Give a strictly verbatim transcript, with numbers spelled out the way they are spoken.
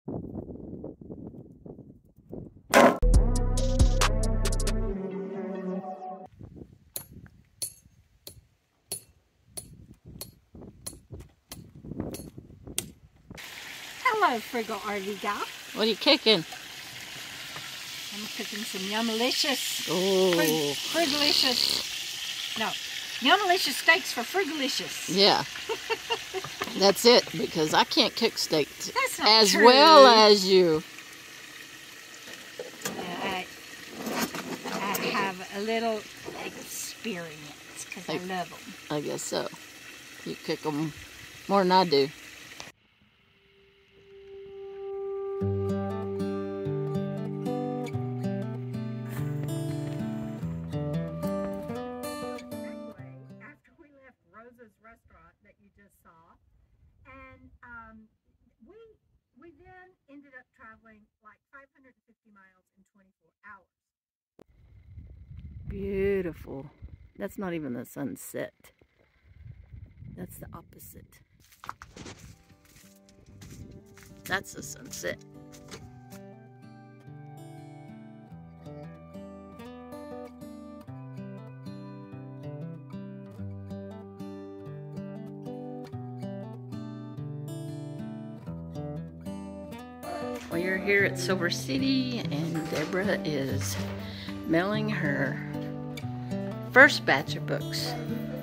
Hello, Frugal R V gal. What are you cooking? I'm cooking some yummalicious, Oh, frug frugalicious, no, yummalicious steaks for frugalicious. yeah. That's it, because I can't cook steaks That's not as true. well as you. I, I have a little experience because I, I love them. I guess so. You cook them more than I do. Restaurant that you just saw, and um, we we then ended up traveling like five hundred fifty miles in twenty-four hours. Beautiful. That's not even the sunset. That's the opposite. That's the sunset. Well, you're here at Silver City, and Debra is mailing her first batch of books.